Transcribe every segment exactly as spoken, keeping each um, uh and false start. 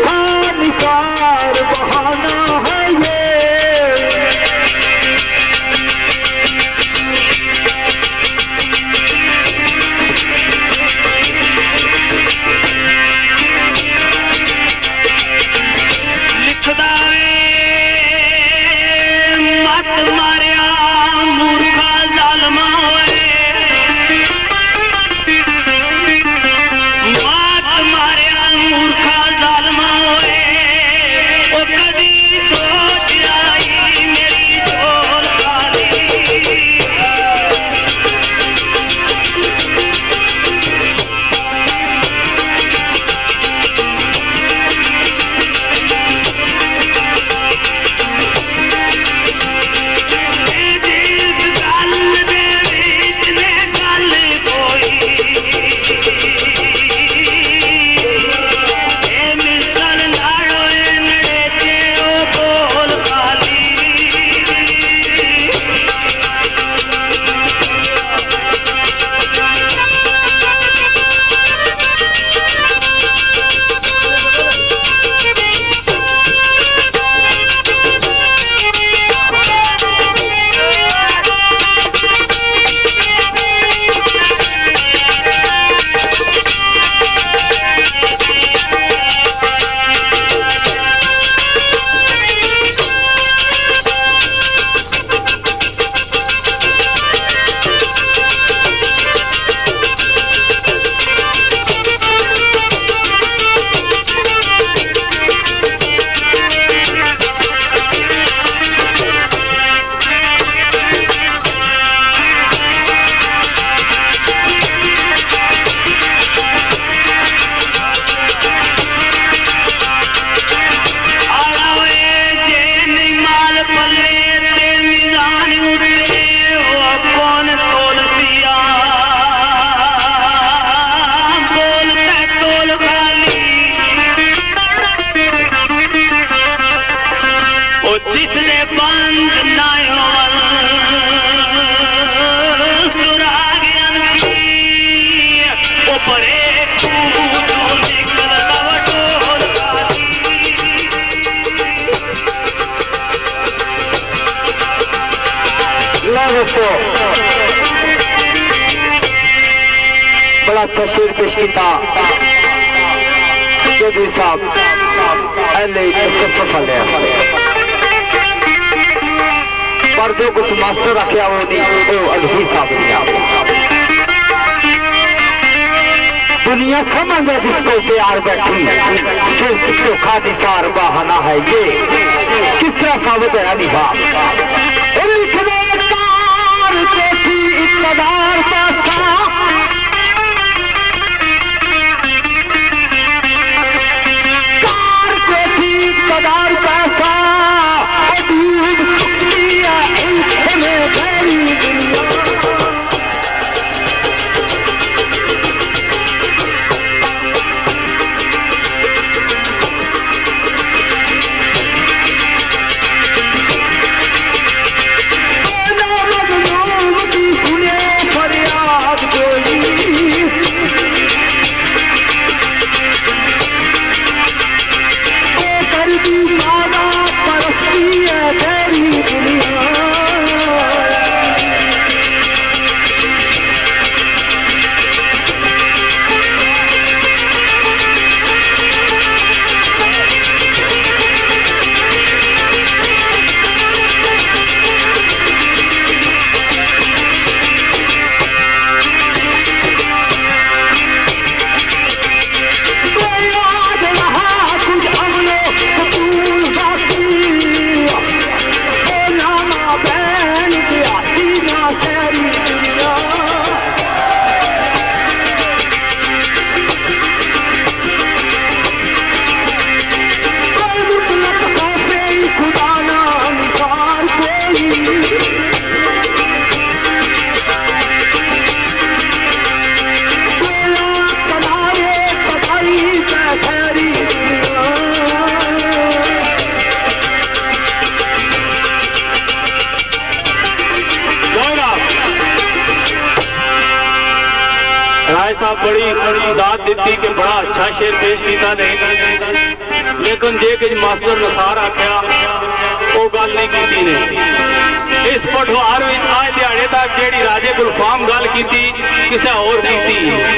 सूखा निसार बहाना है ये। लिखदा मत मारिया मूर्खा जालमा होए, मत मारिया मूर्खा जालमा होए। ओ कदी सोच आई मेरी झोल खाली, जिसने बंद नायो सुराग अनकी वो परे कूदो निकल ढोल खाली। दोस्तों बड़ा अच्छा शेर पेश किया चौधरी साहब पर जो कुछ मास्टर रखे वो नहीं वो अल्फी साहब दुनिया समझ है जिसको प्यार बैठी सिर्फ धोखा निसार बहाना है ये। किस तरह साबित है अलीफा इक़्तिदार पैसा कार को थी इक़्तिदार पैसा राय साहब बड़ी दाद दी कि बड़ा अच्छा शेर पेश किया नहीं लेकिन जे कि मास्टर नसार आख्या वो गल नहीं की ने। इस पठवार विच आज दिहाड़े तक जेड़ी राजे गुलफाम गल की किसी होर की,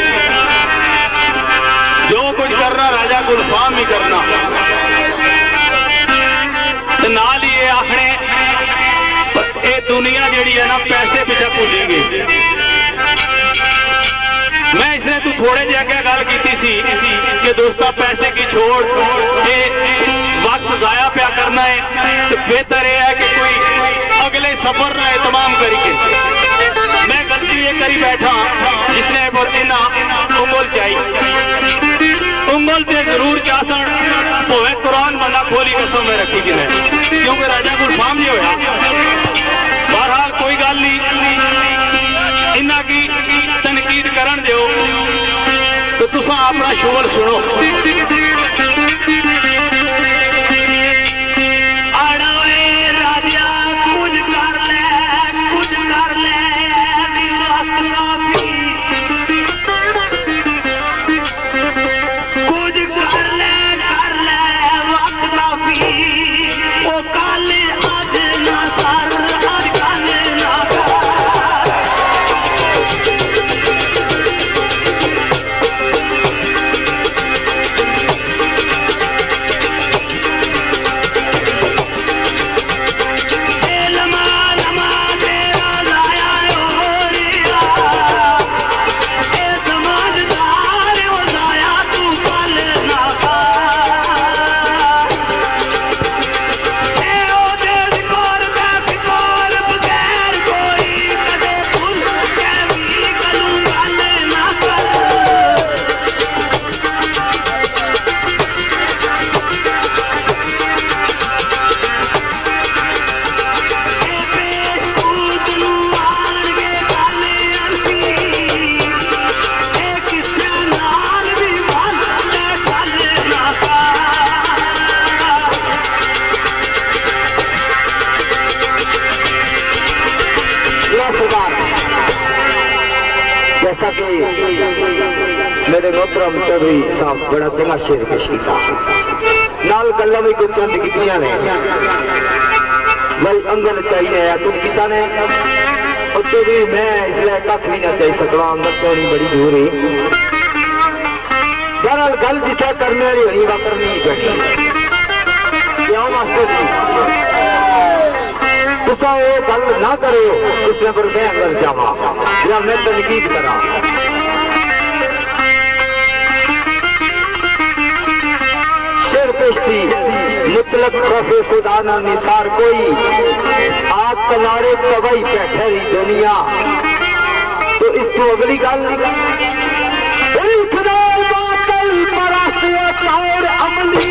जो कुछ करना राजा गुलफाम ही करना। नाल ही ये आखने ये दुनिया जेड़ी है ना पैसे पीछे भुली गई। मैं इसने तू थोड़े जे अगे गल की सी कि दोस्ता पैसे की छोड़ के वक्त जाया पिया करना है तो बेहतर यह है कि कोई अगले सफर का एहतमाम करके। मैं गलती ये करी बैठा जिसने इना उंगल चाहिए उंगल ते जरूर चासन भावे कुरान बंदा खोली कसम में रखी गिने, क्योंकि राजा गुलफाम जी होया। बहरहाल कोई गल नहीं, इन्ना की तनकीद करन दो तो तुसा अपना शुगर सुनो। जैसा कि मेरे मोहतरम चौधरी साहब बड़ा चंगा शेर पेश किया, नाल गल्लां भी कुछ चंद कीतियां ने भाई अंगल चाहिए या कुछ किया ने उत्ते भी मैं इसलिए कख भी ना चाहिए सकता अंदर तो नहीं बड़ी दूर ही। बहरहाल गल जिथे करने वाली होनी वह करनी ही पैनी। क्यों मास्टर जी तुसा ये गल ना करो इसलिए पर मैं अंदर जावा या मैं तनकीद करा। शेर पेश थी मुतलक खौफे खुदा ना निसार कोई आप कनारे कवई पे ठहरी दुनिया। तो इस तो अगली गल और अमली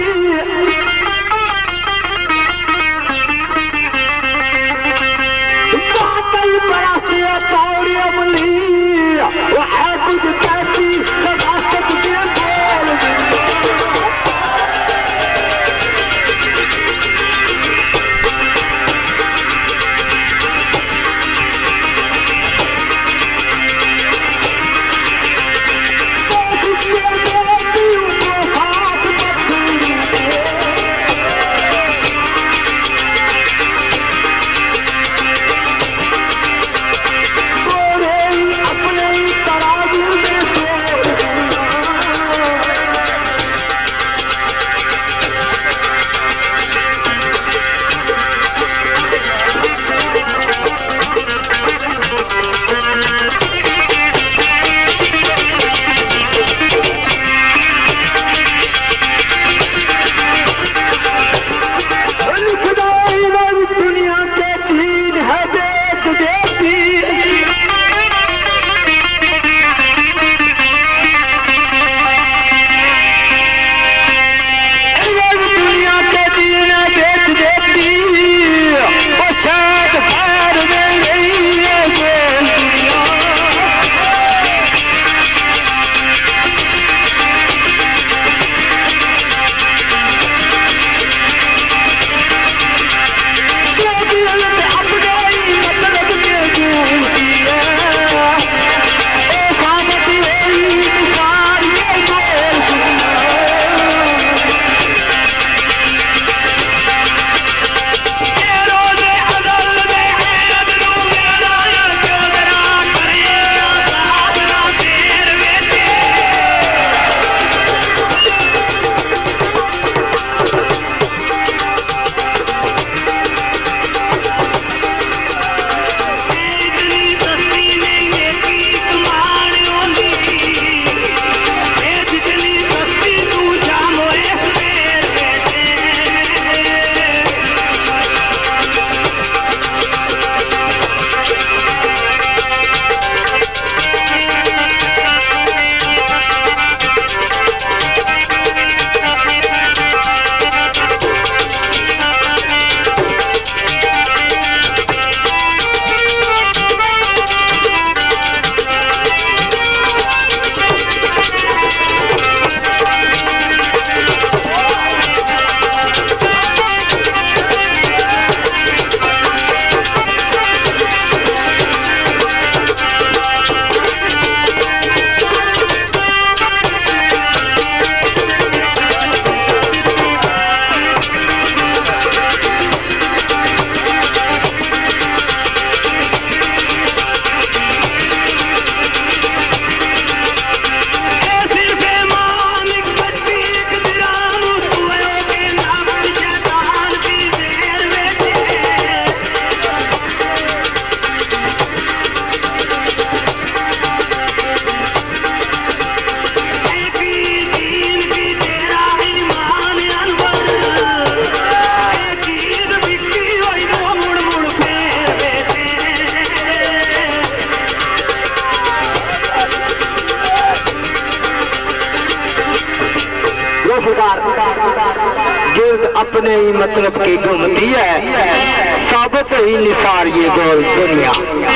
गिर्द अपने ही मतलब की घूमती है, साबित ही निसार ये गोल दुनिया।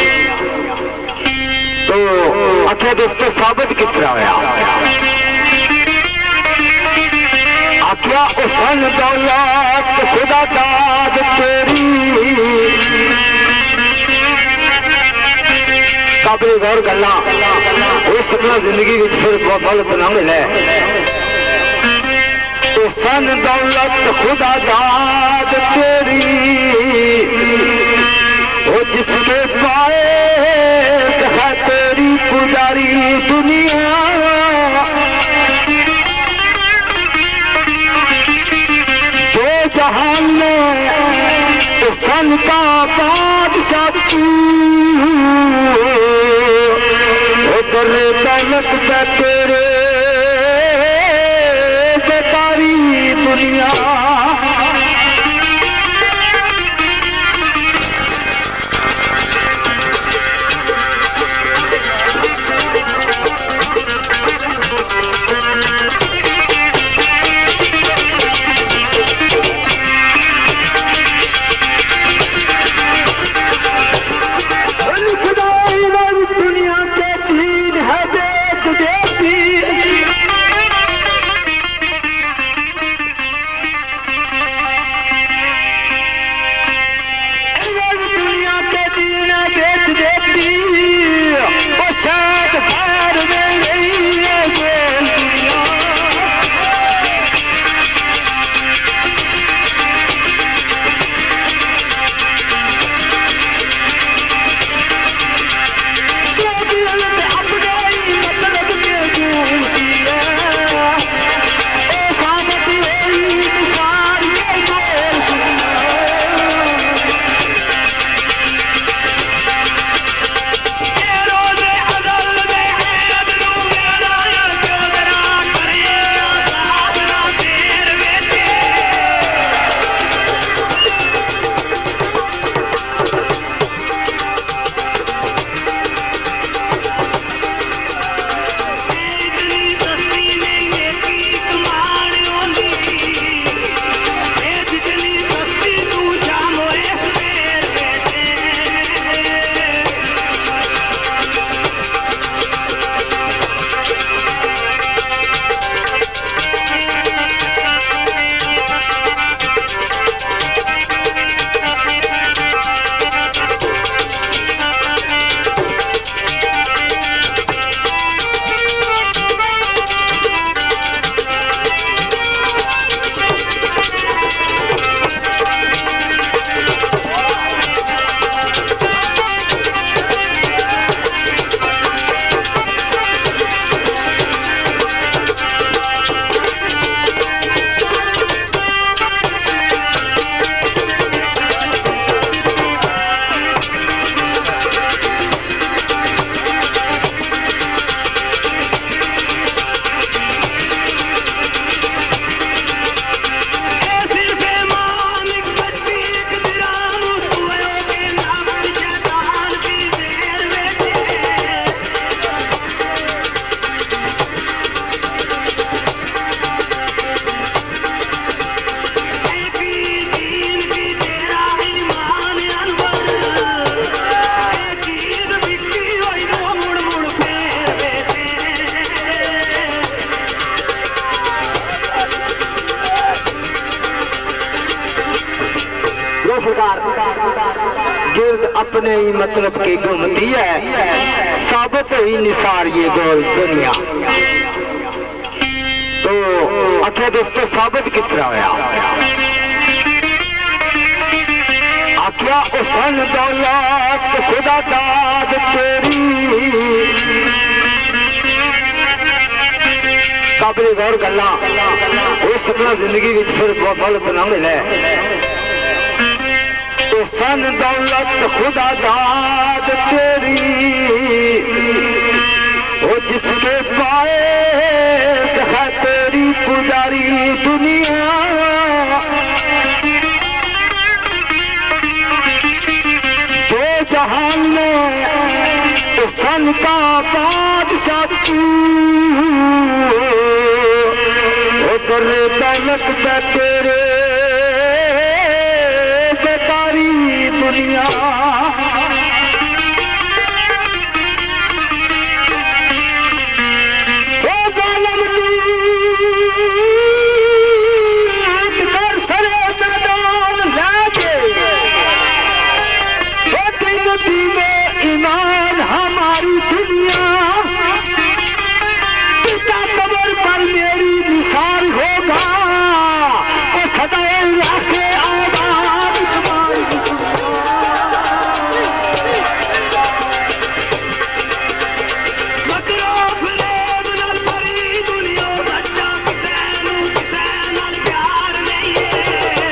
तो अच्छा दोस्तों साबित किस तरह होया? आख्या उसन दौलत खुदा दाद तेरी काबले गौर गल्ला वो सपना जिंदगी विच फिर गलत ना मिले। उसन दौलत खुदा दाद तेरी वो जिसके पाए है तेरी पुजारी दुनिया। जहान में उसन का बादशाह तू उधर तलक तेरे बेकारी दुनिया। गिर्द अपने ही मतलब की घूमती है, साबित ही निसार ये गोल दुनिया। तो अच्छा दोस्तों साबित किस तरह होया? आख्या उसन दौलत खुदा दाद तेरी काबले गौर गल्ला वो सपना जिंदगी विच फिर गलत ना मिले। सन दौलत खुदा दाद तेरी वो जिसके पाए है तेरी पुजारी दुनिया। दो जहान में सन का बादशाह तू करता लगता तेरे बेकारी दुनिया ईमान हमारी दुनिया पिता कबर पर मेरी निशान होगा तो सदैव रखे आबाद तुम्हारी मकरो फरेब न भरी दुनिया सच्चा किसान किसान नाल प्यार नहीं है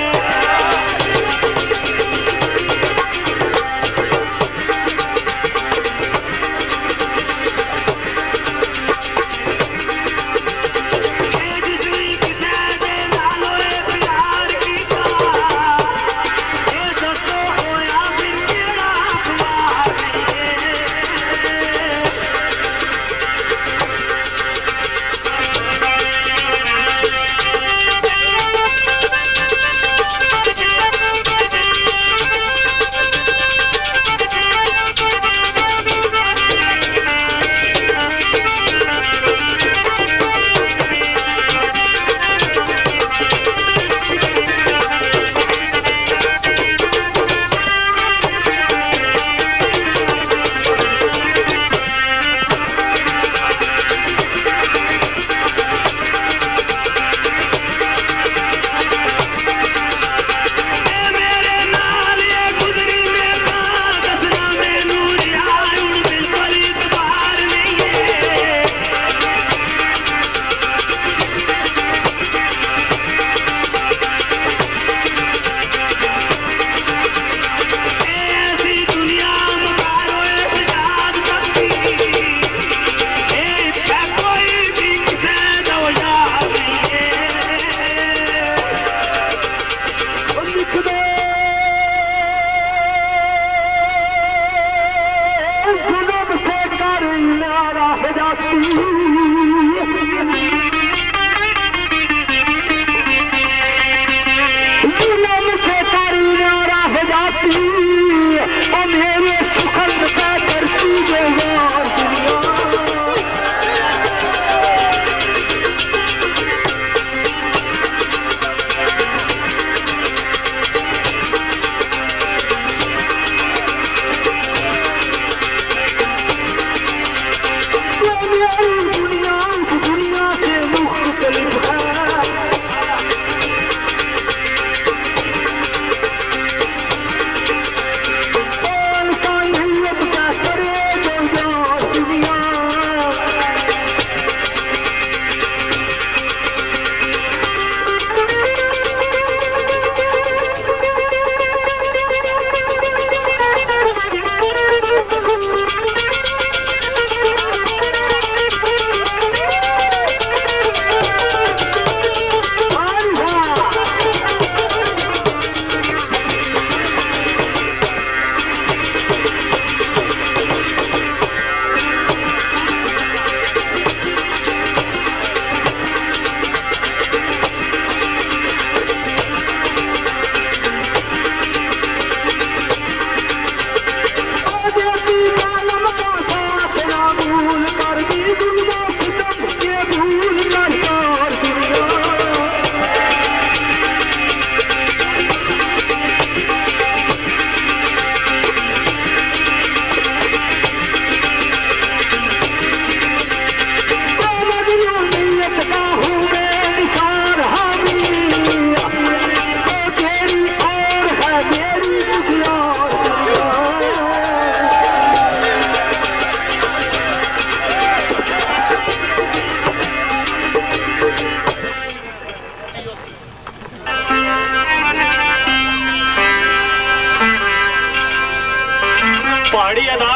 पहाड़ी अदा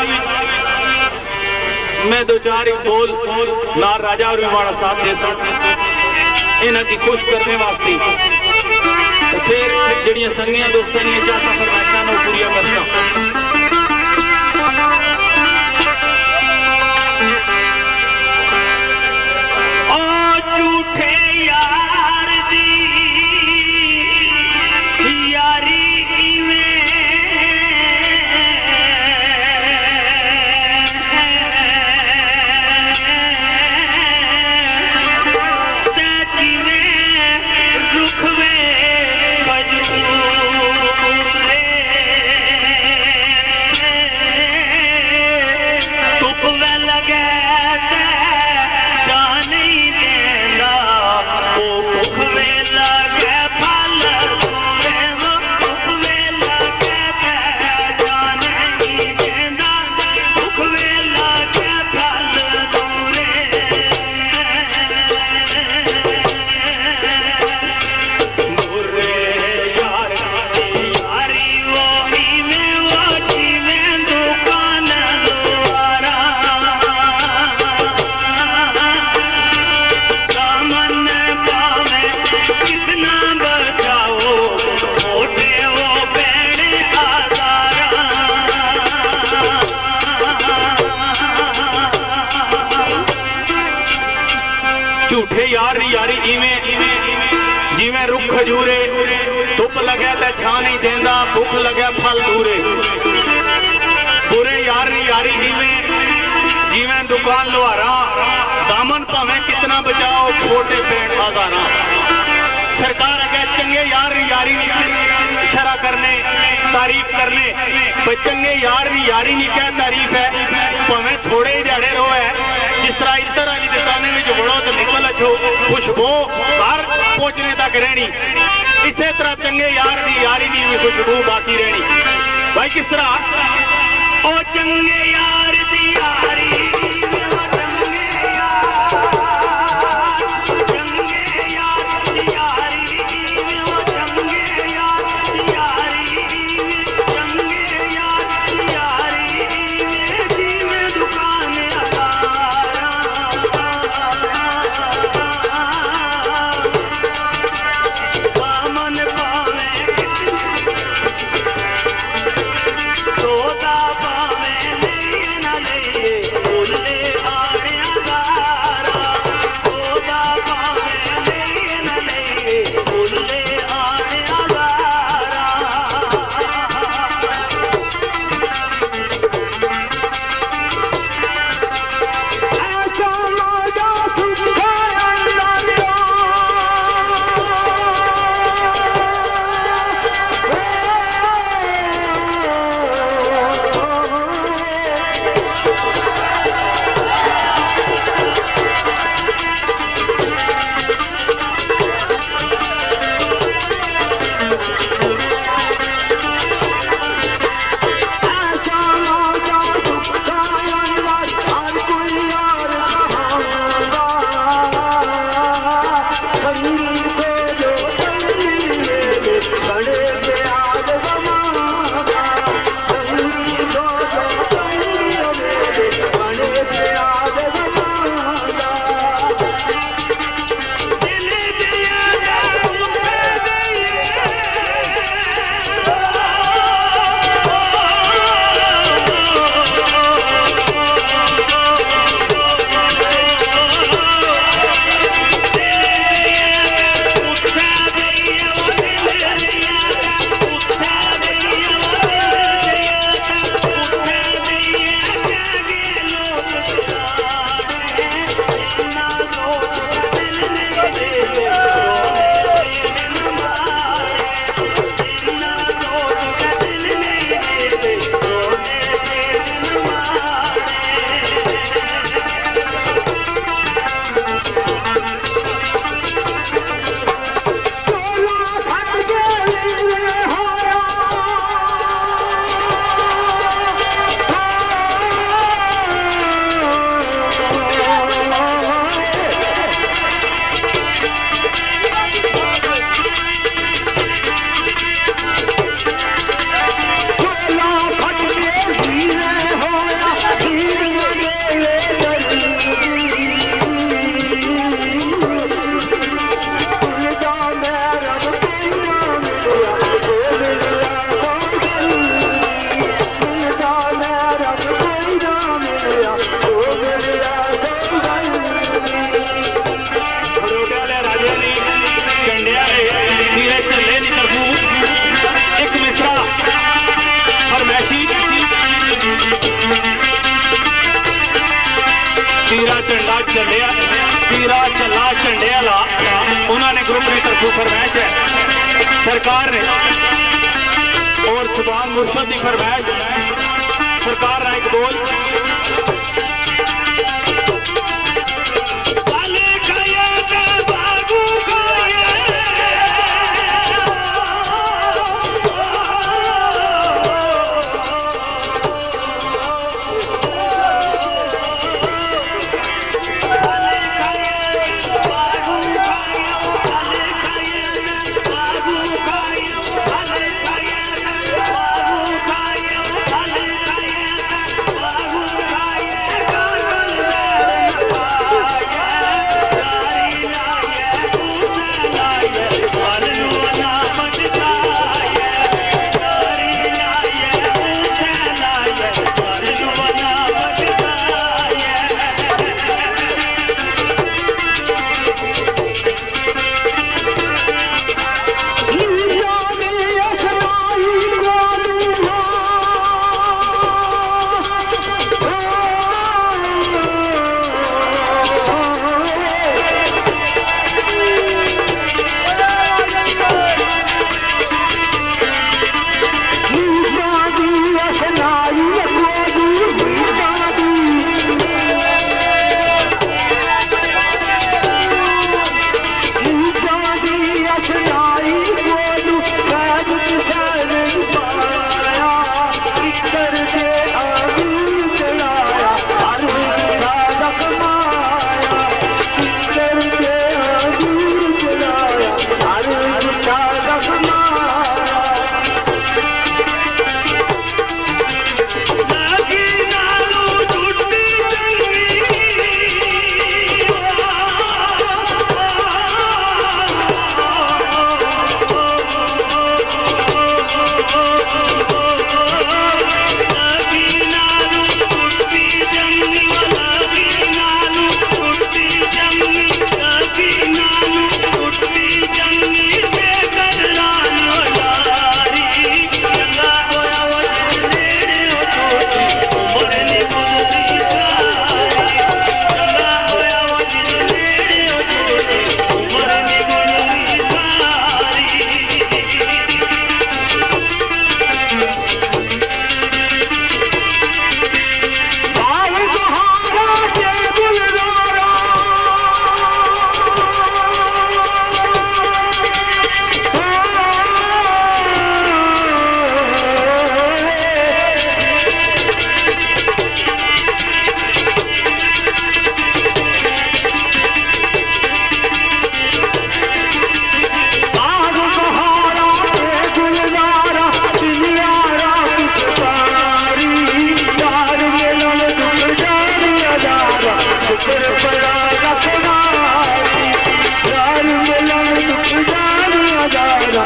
मैं दो चार ही बोल नार राजा और विवाड़ा साहब दे सन इन्हां की खुश करने वास्ते फिर जड़ियां संगियां दोस्तां दी चाहतां फरमाइशां नूं पूरियां करदा ओ झूठे यार खजूरे, धुप लगे तो छा नहीं देंदा, भुख लगे फल दूरे। बुरे यार नी यारी नीवे, जिवें दुकान लुहारा, दामन भावें कितना बचाओ, छोटे पेड़ आजाना। सरकार अगे चंगे यार नी यारी नहीं इशारा करने, तारीफ करने, पर चंगे यार नी यारी नहीं क्या तारीफ है, भावें थोड़े ही दिहाड़े रो है। जिस तरह इतर वाली दुकाने में बड़ो तो निकल अच्छो, खुशबू घर पहुंचने तक रहनी, इसी तरह चंगे यार दी यारी दी भी खुशबू बाकी रहनी। भाई किस तरह ओ चंगे यार दी यारी चलिया तीरा चला झंडे वाला उन्होंने ग्रुप की तरफों फरमाइश है सरकार ने और सुभान मुर्शद की फरमाइश सरकार ने एक बोल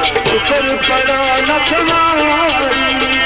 शुक्र पड़ा नखवारी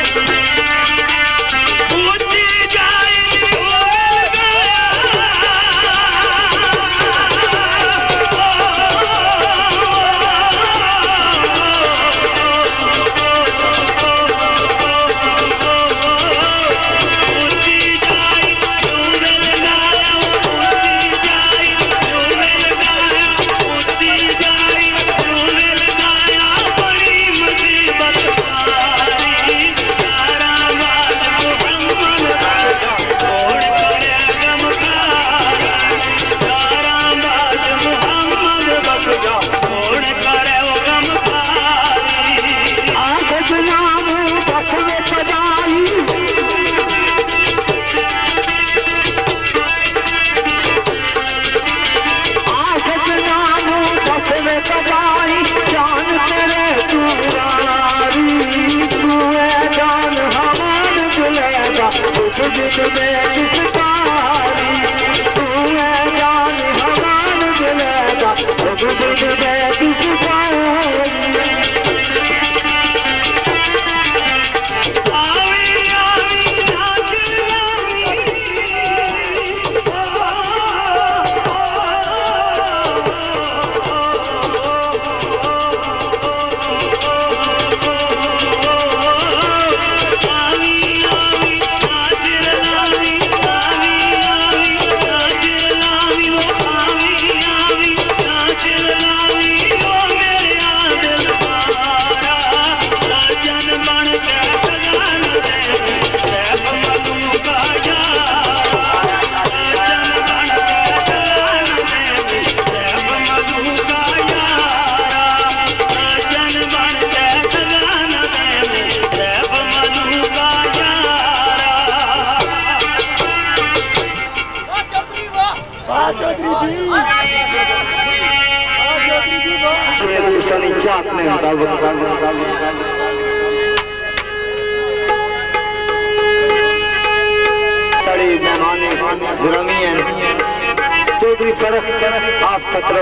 चौधरी फरक आफ खतरे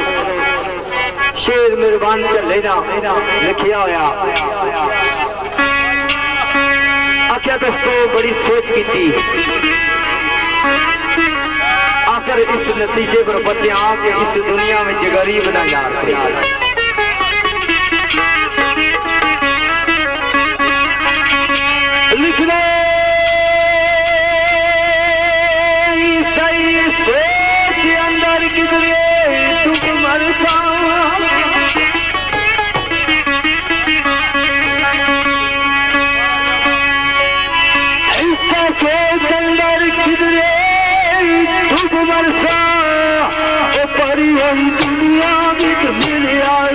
शेर मेहरबान चले ना लिखिया होया आख्या दोस्तों बड़ी सोच की थी आखिर इस नतीजे पर बचे आके इस दुनिया में गरीब ना यार लिखने अंदर किधरे तुम मरता ऐसा सोच अंदर किधरे तुम मरता ओ परी हुई दुनिया में मिल आए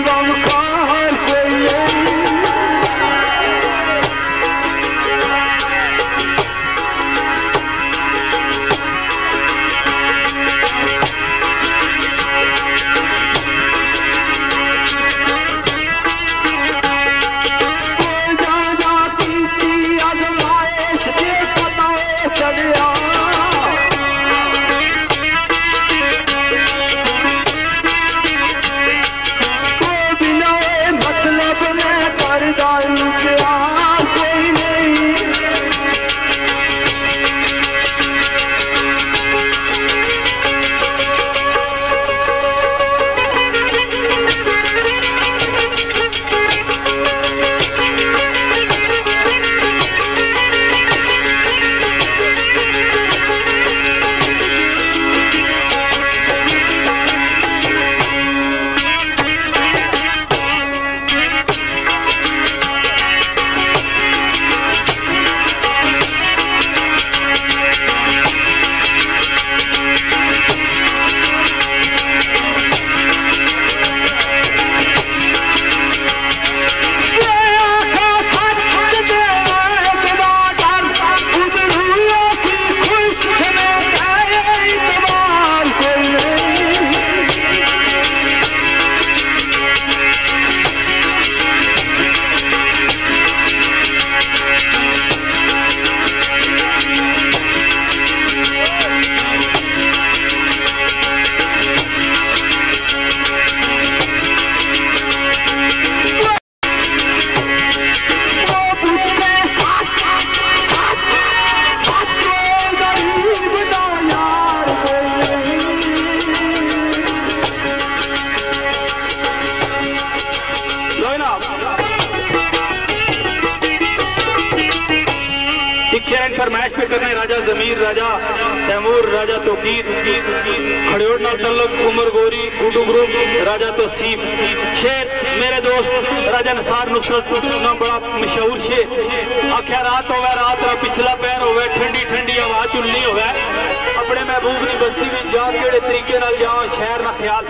फरमाइश पे करने राजा जमीर, राजा तैमूर, राजा तोकीर, खड़ोड़ नाल तल्लक, उमर गोरी, गुडू ग्रुप, राजा तोसीफ शेर, मेरे दोस्त राजा नसार नुसरत ना बड़ा मशहूर शेर। आख्या रात होवे, रात का पिछला पैर होवे, ठंडी ठंडी हवा चुलनी होवे, अपने महबूब की बस्ती में जा केड़े तरीके नाल जावां, शहर ना ख्याल।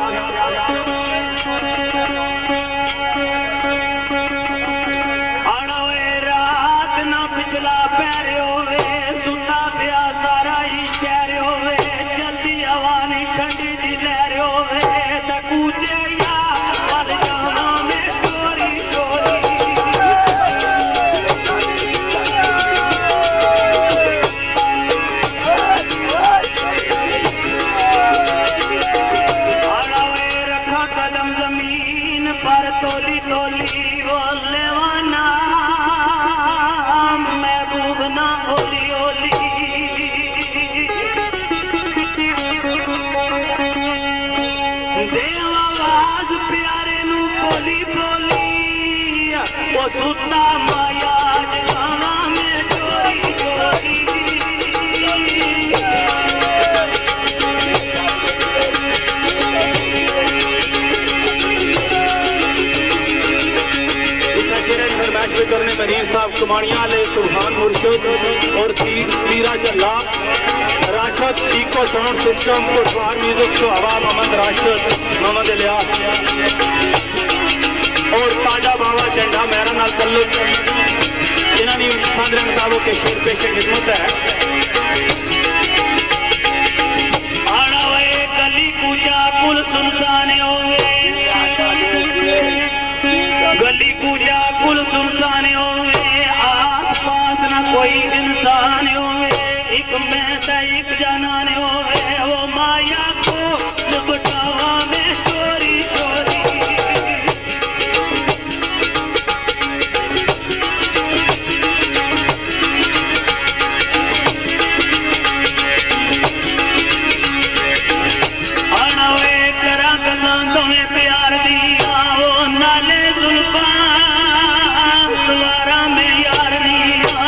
पिछला पैर होवे, सुता पिया सारा ही शहर होवे, जल्दी हवा नहीं ठंडी दी लहर होवे, ते कूचे या पल जावा में चोरी चोरी। आड़ावे रखा कदम जमीन पर, तोली तोली वो लेवाना ना ओली ओली। देव आवाज प्यारे नू बोली बोली, वो सुता माया जगावा में चोरी चोरी। करने मरीर साहब कमानिया ले सुल्तान मुर्शिद और तीर, तीरा चल्ला Rashid, echo sound system, Pothwar music show हवा, मोहम्मद राशद, मोहम्मद इलियास और ताजा बाबा झंडा मेरा नाल तल्लुक, इन्होंने सांदरे मुताबों के शेर पेशे खिदमत है। आड़ा वे गली कूचा कुल सुनसान होवे, गली कूचा कुल सुनसान होवे, आस पास ना कोई इंसान होवे, एक मैं ते एक जनान होवे, वो माया को लुटावा में चोरी चोरी। अनवे करा गल्लां तुम्हें प्यार दिया, वो नाले जुल्फा सवारा में यार दिया।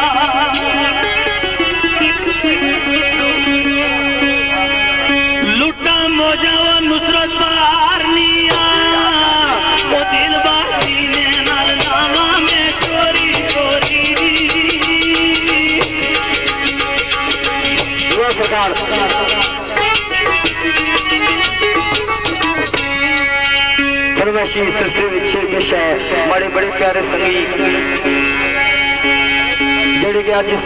लुटा मोजा वो नुसरत बारनिया, वो दिल बासी ने नाल नामा में चोरी चोरी। सरकार फरमाइशी सिलसिले विच पेश है बड़े बड़े प्यारे संगीत जेड़े कि अज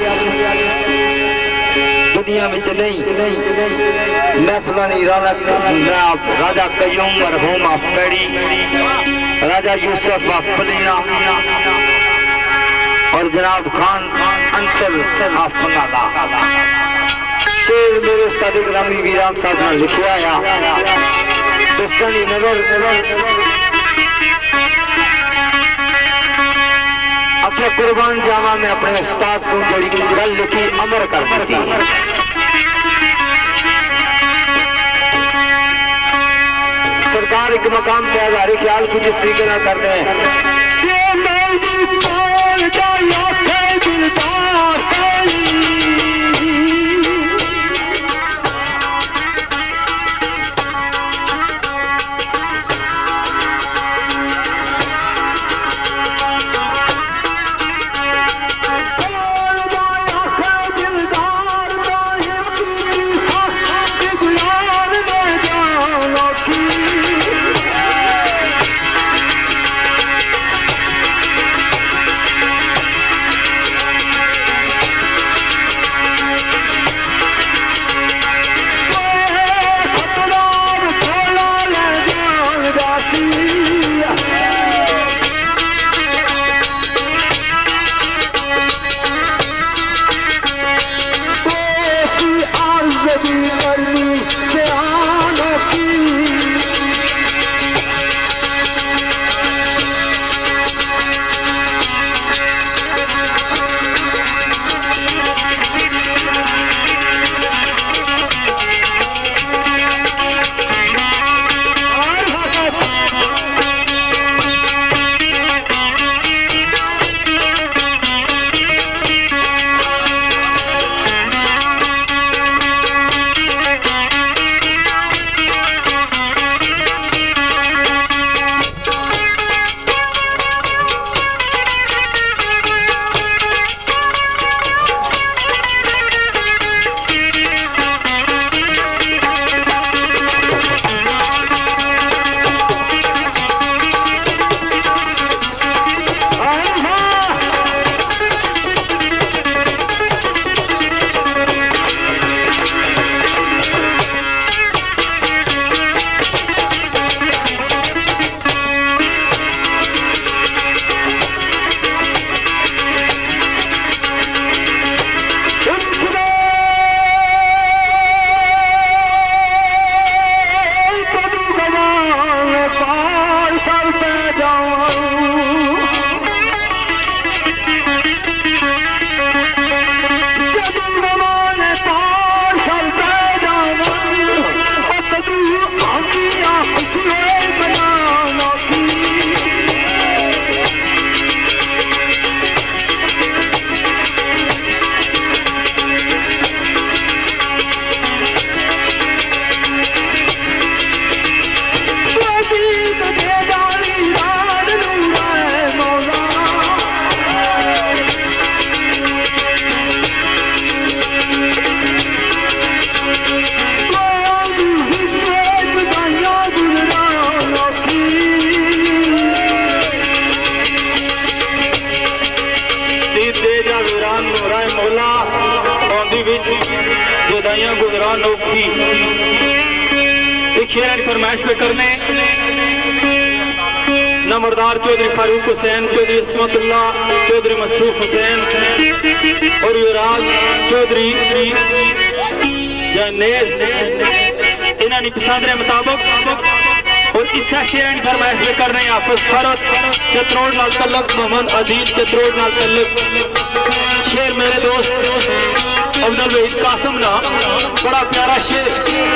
दुनिया में नहीं महफिलानी रौनक जनाब राजा कयूम मरहूम ऑफ पैड़ी, राजा यूसुफ ऑफ पलीना और जनाब खान अंसर ऑफ बंगाला। शेर मेरे उस्ताद ग्रामी वीरान साहब ने लिखा है, दोस्तों की नजर अपने कुर्बान जावा में अपने उस्ताद को बड़ी गल लिखी अमर कर दी। सरकार एक मकाम पे आधार ख्याल कुछ इस तरीके ना कर रहे हैं। अनोखी एक शेर फरमाइश पे करने नंबरदार चौधरी फारूक हुसैन, चौधरी इसमतुल्लाह, चौधरी मसरूफ हुसैन और युवराज चौधरी जनेज इन्होंने पसंद के मुताबिक और इसा शेर फरमाइश पे कर रहे हैं हाफिज फरत चतरोड़ नाल तल्लक, मोहम्मद अदील चतरोड़ नाल तल्लक। शेर मेरे दोस्त अब्दुल वहीद कासिम ना बड़ा प्यारा शेर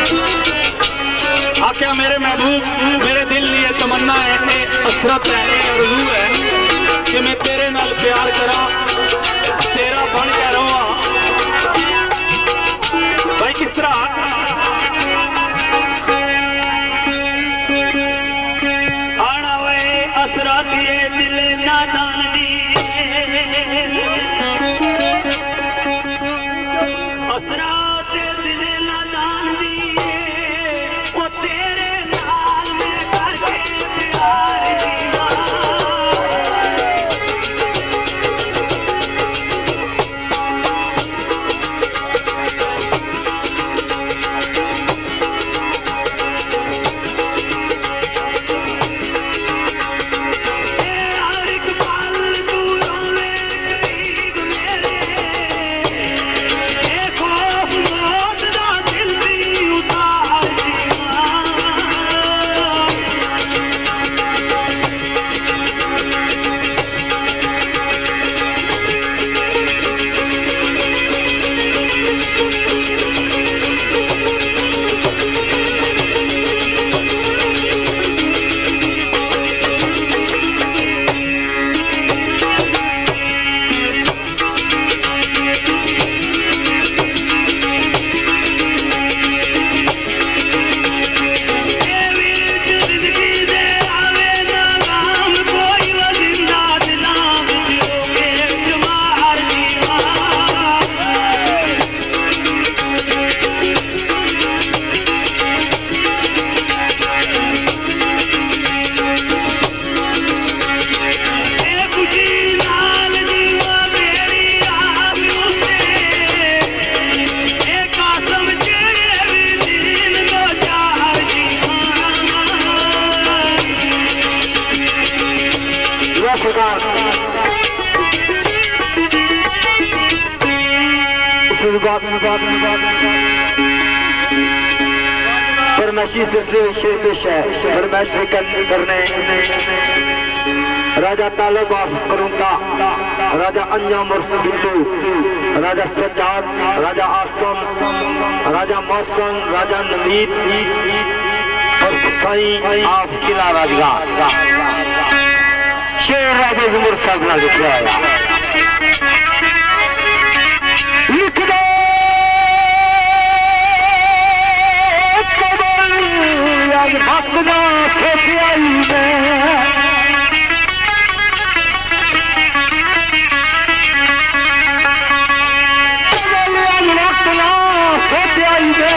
आख्या मेरे महबूब मेरे दिल लिए तमन्ना है, असरत है, आरज़ू है कि मैं तेरे नाल प्यार करा, तेरा बन के रहा। भाई किस तरह आना वे असरत ये दिल नादान दी, असरत दिल नादान दी, वो तेरे नाल मैं करके प्यार जीवा। फरमाइशी सिलसिले शेर पेश है। फरमाइश पे करने राजा तालब ऑफ करूंगा, राजा अंजाम उर्फ बिल्लू, राजा सज्जाद, राजा आसम, राजा मौसम, राजा नवीद और साईं ऑफ किला राजगार। शेर राजा जमूर साहब ने लिखा है, लिख दो भक्तना सोचियाई में भक्तना सोचियाई में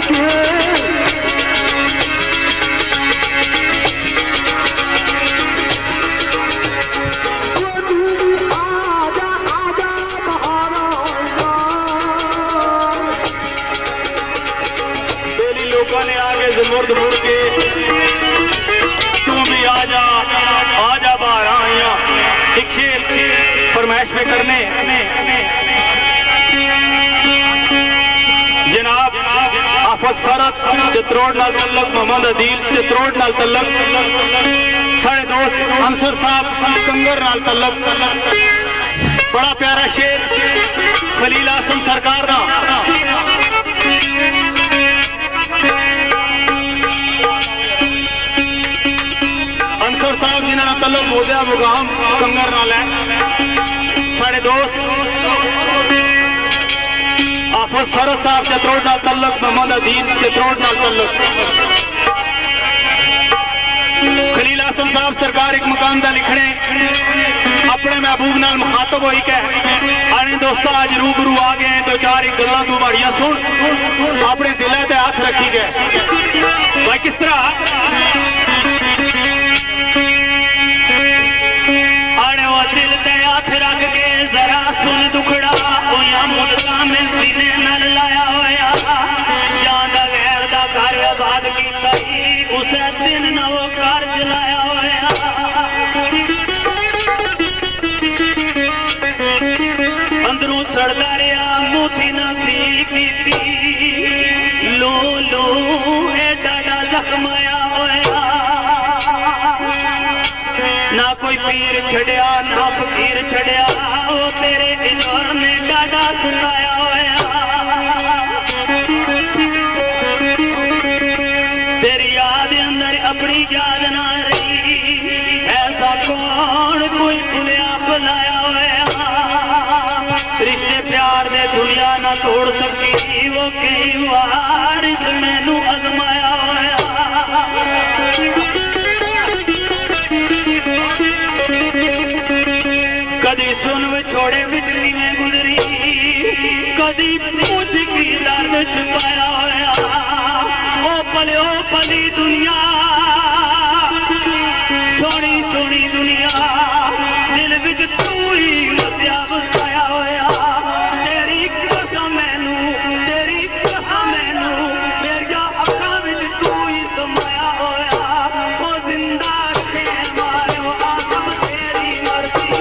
मुर्द मुड़ के तू भी आजा आजा बाहर आया एक शेर फरमाइश पे करने जनाब आफस फरत चित्रोड़ नाल तल्लक मोहम्मद अदील चित्रोड़ नाल तल्लक साढ़े दोस्त अंसर साहब कंगर नाल तल्लक बड़ा प्यारा शेर खलील आसम सरकार ना अंसर साहब जिन्होंने तलब हो गया मुकाम कंगर नाल है साढ़े दोस्त आफस फरत साहब चित्रोड़ नाल तल्लक मोहम्मद अदील चित्रोड़ नाल तल्लक खलील आसम साहब सरकार एक मकान का लिखने अपने महबूब नाल मुखातब होई के आने दोस्तों आज रूबरू आ गए दो चार एक गल्लां तू माड़ियां सुन अपने दिल ते हाथ रखी गए भाई किस तरह आने वो दिल ते हाथ रख के जरा सुन दुखड़ा ओया मुल्का में सीने नाल लाया होया जान दा गैर दा घर आबाद कीता उस दिन ना वो घर चलाया होया अंदरों सड़दा रहा मोती ना सी की लो लो एडा दा जख्म आया होया ना कोई पीर छड़िया ना फकीर छड़िया वो तेरे इल्म ने डाडा सुनाया होया तेरी याद अंदर अपनी याद ना रही ऐसा कौन कोई भुलिया बुलाया होया रिश्ते प्यार दे दुनिया ना तोड़ सकी वो कई बार इस मैनू अजमाया होया कदी सुन विछोड़े बिजली में गुजरी कदी पूछ की दर्द छुपाया होया ओ पले ओ पली दुनिया सोनी सोनी दुनिया दिल विच तू ही मसिया बसाया होया तेरी कसम मैनू तेरी कसम मैनू मेरिया अखां विच तू ही समाया होया ओ जिंदा रखे मारे ओ आसम तेरी मर्जी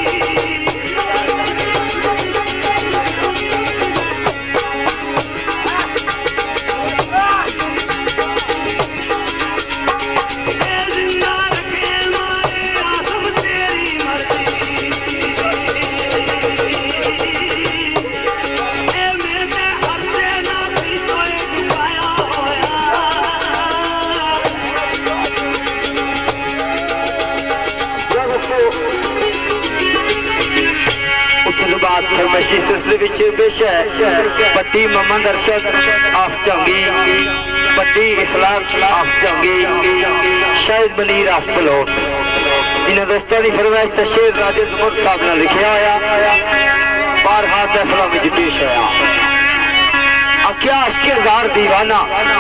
फरमाइशी सिलसिले विच पेश है पट्टी Mohammad Arshad of Jangi Patti Ikhlaq of Jangi Shahid Buner of Palot इन्हें दोस्तों की फरमाइश तो शेर राजे जमुर साहब ने लिखा होया बारहा महफिलों में पेश होया आख्या अश्किरदार दीवाना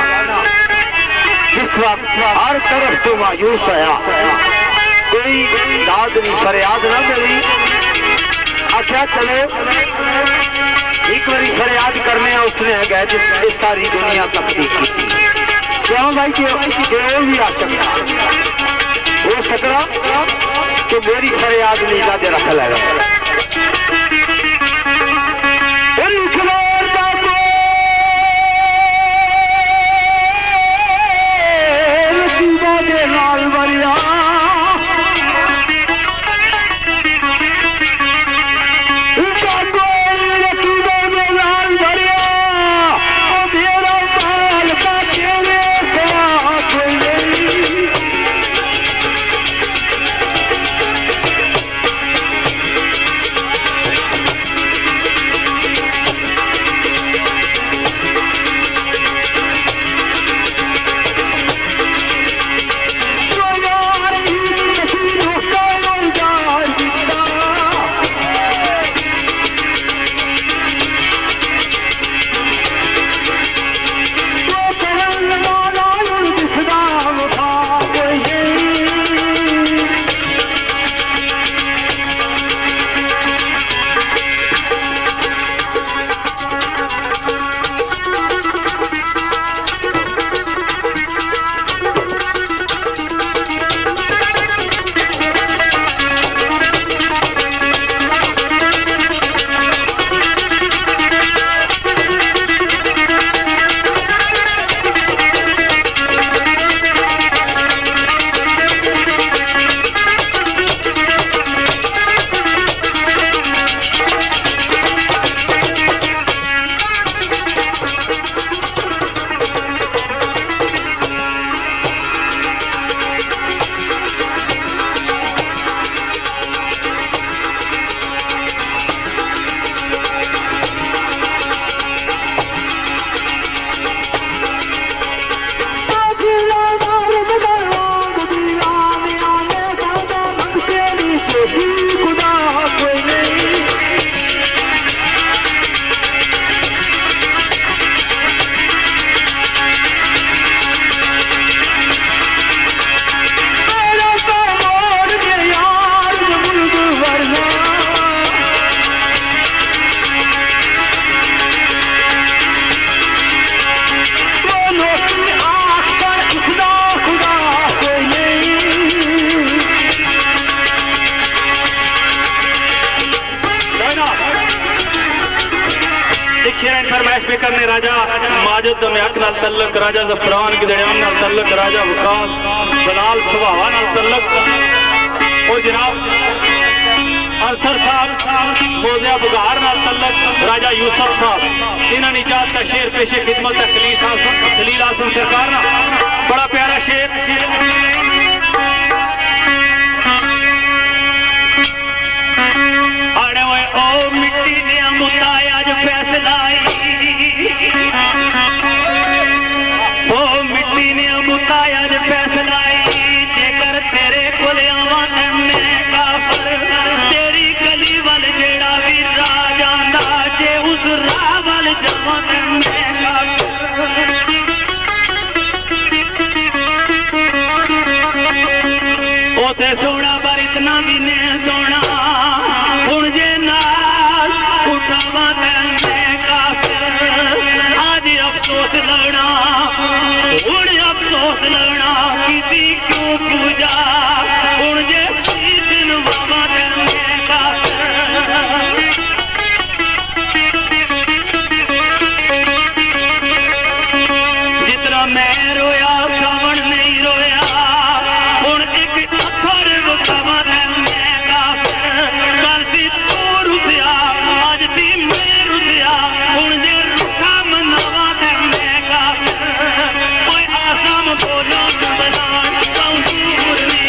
जिस वक्त हर तरफ तो मायूस आया कोई दाद नहीं फरियाद ना मिली आख्या चलो एक बारी फरियाद करने उसने है जिस सारी दुनिया तकलीफ की क्यों भाई क्यों भी आ सकता हो सकता तो मेरी फरियाद नीला दे रख लेगा ही खुदा कोई नहीं। फरमाइश पे करने राजा माजिद दमयाक नाल तल्लक, राजा जफरान गिदड़ियाम नाल तल्लक, राजा विकास दलाल सवावा नाल तल्लक और जनाब अंसर साहब मोजिया बुगार नाल तल्लक, राजा यूसुफ साहब इन्होंने इजाजत का शेर पेशे खिदमत खलील आसम सरकार ना बड़ा प्यारा शेर। ओ मिट्टी ने मुताया जो फैसला, ओ मिट्टी ने मुताया जो फैसला, जेकर तेरे कोल आवा मैं काफर, तेरी गली वाल जेड़ा भी राह जांदा, जे उस राह वाल जावां मैं काफर। उसे सोना पर इतना भी नहीं सोना, हुण जे नाल उठावा मैं काफिर। आज अफसोस लड़ना, हुण अफसोस लड़ना, किसी क्यों पूजा, हुण जे शीश नवावा मैं काफिर। जितना मैं रोया सावन नहीं रोया, हुण एक अखर रुकावा मैं काफिर। कल सी तू रुसिया, आज सी मैं रुसिया, हुण जे रुखा मनावा मैं काफिर। कोई आसाम बोलो बलान कहूं दूर नहीं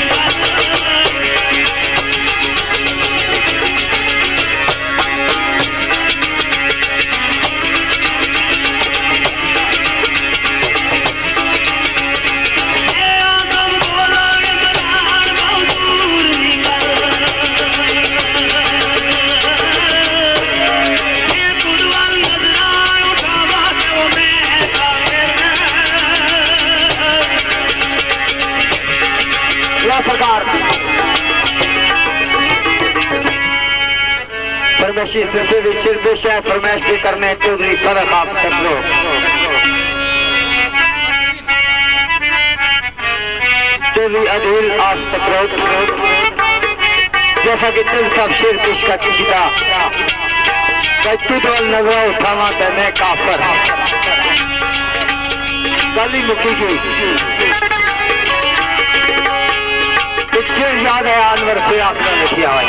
सरकार फरमाइशी सिलसिले शेर पेश है। फरमाइश भी करने चौधरी फरक आप तकरो चौधरी अदील आस तकरो, जैसा कि चंद साहब शेर पेश का किया नजरा उठावा तो मैं काफर, गली मुकी गई। एक शेर याद है अनवर से आपने लिखा है,